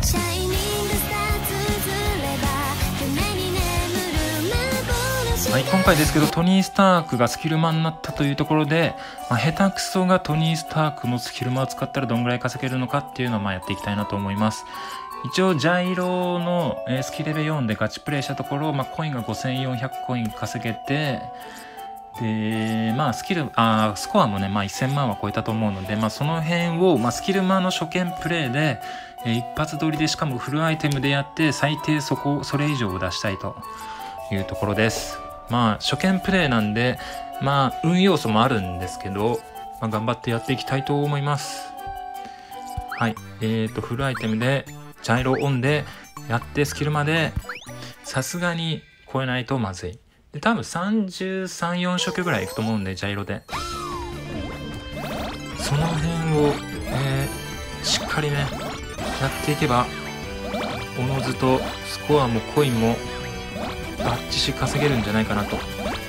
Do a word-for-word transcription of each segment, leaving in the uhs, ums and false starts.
はい、今回ですけどトニー・スタークがスキルマンになったというところで、まあ、下手くそがトニー・スタークのスキルマンを使ったらどんぐらい稼げるのかっていうのをまあやっていきたいなと思います。一応ジャイロの、えー、スキルレベルよんでガチプレイしたところ、まあ、コインがごせんよんひゃくコイン稼げて、でまあスキルあスコアもね、まあ、せんまんは超えたと思うので、まあ、その辺を、まあ、スキルマンの初見プレイで、えー、一発撮りでしかもフルアイテムでやって最低そこそれ以上を出したいというところです。まあ初見プレイなんでまあ運要素もあるんですけど、まあ、頑張ってやっていきたいと思います。はい、えーとフルアイテムでジャイロオンでやってスキルまでさすがに超えないとまずい。で多分さんじゅうさん、よん初級ぐらいいくと思うんでジャイロでその辺を、えー、しっかりねやっていけばおのずとスコアもコインもバッチシ稼げるんじゃないかなと。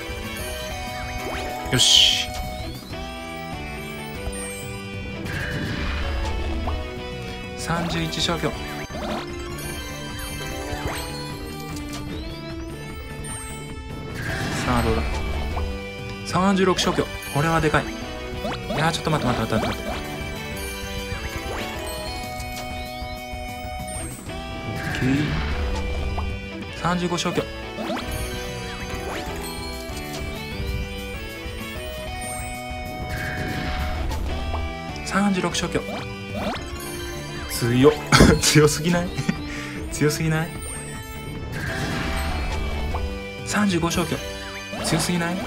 よしさんじゅういち消去。さあどうださんじゅうろく消去。これはでかい。いやーちょっと待って待って待って待って。オッケーさんじゅうご消去。さんじゅうろく消去。強っ強すぎない強すぎない。さんじゅうご消去強すぎない。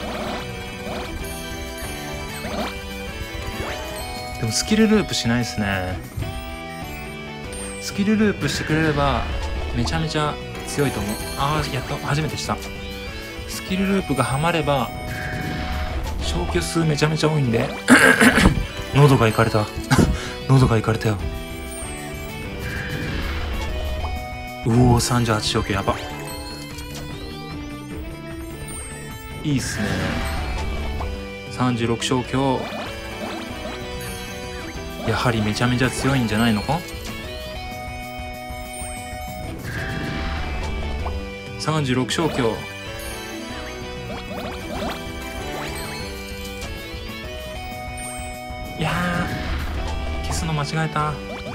でもスキルループしないですね。スキルループしてくれればめちゃめちゃ強いと思う。ああやっと初めてした。スキルループがハマれば消去数めちゃめちゃ多いんで喉がいかれた喉がいかれたよ。うおさんじゅうはち消去やば。いいっすね。さんじゅうろく消去。やはりめちゃめちゃ強いんじゃないのか。さんじゅうろく消去。いやー消すの間違えた。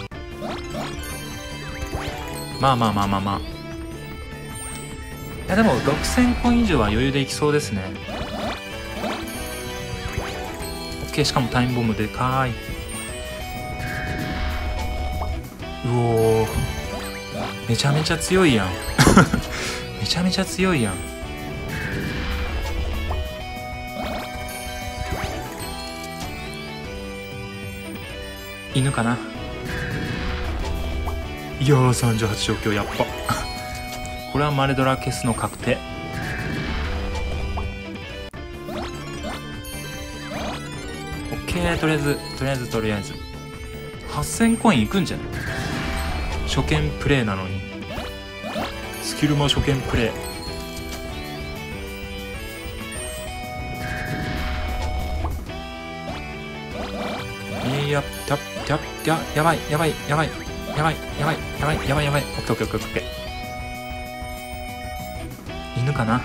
まあまあまあまあまあ。いやでもろくせんコイン以上は余裕でいきそうですね。 OK。 しかもタイムボムでかい。うおーめちゃめちゃ強いやんめちゃめちゃ強いやん。犬かな。いやーさんじゅうはち消去やっぱこれはマレドラ消すの確定。オッケー。とりあえずとりあえずとりあえずはっせんコインいくんじゃない。初見プレイなのにスキルも初見プレイ。いやややややばいやばいやばいやばいやばいやばいやばいやばい。オッケーオッケーオッケーオッケー。犬かな。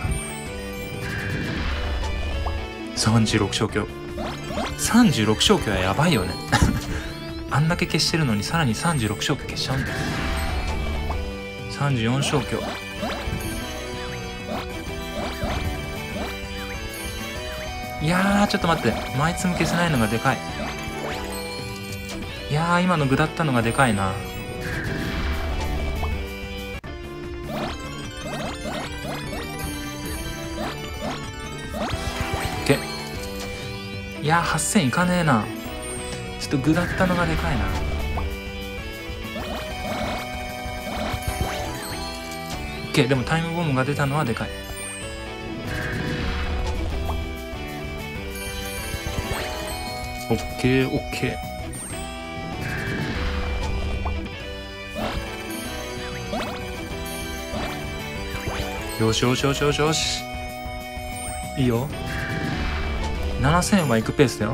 さんじゅうろく消去。さんじゅうろく消去はやばいよねあんだけ消してるのにさらにさんじゅうろく消去消しちゃうんだよ。さんじゅうよん消去。いやーちょっと待って、枚積む消せないのがでかい。いやー今の具だったのがでかいな。いやーはっせんいかねえな。ちょっと具だったのがでかいな。オッケー。でもタイムボムが出たのはでかい。オッケーオッケー。よしよしよしよしよし。いいよ。ななせんはいくペースだよ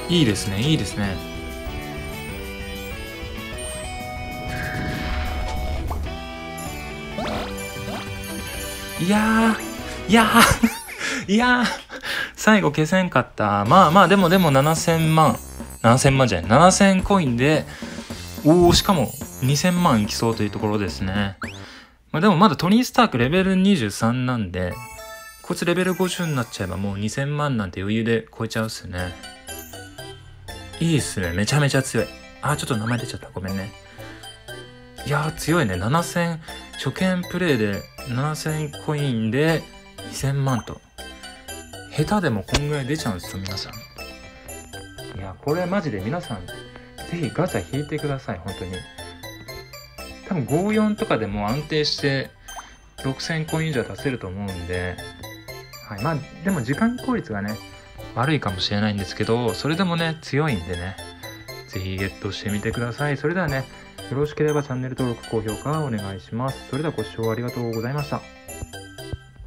いいですね、いいですね。いやー、いやー、いやー、最後消せんかった。まあまあ、でもでもななせんまん、ななせんまんじゃない、ななせんコインで、おお、しかもにせんまんいきそうというところですね。まあでもまだトニー・スタークレベルにじゅうさんなんで、こいつレベルごじゅうになっちゃえばもうにせんまんなんて余裕で超えちゃうっすね。いいっすね。めちゃめちゃ強い。あー、ちょっと名前出ちゃった。ごめんね。いやー、強いね。ななせん、初見プレイでななせんコインでにせんまんと。下手でもこんぐらい出ちゃうんですよ、皆さん。いや、これマジで皆さん、ぜひガチャ引いてください、本当に。多分ごじゅうよんとかでも安定してろくせんコイン以上出せると思うんで、はい、まあでも時間効率がね悪いかもしれないんですけど、それでもね強いんでね、ぜひゲットしてみてください。それではね、よろしければチャンネル登録高評価お願いします。それではご視聴ありがとうございました。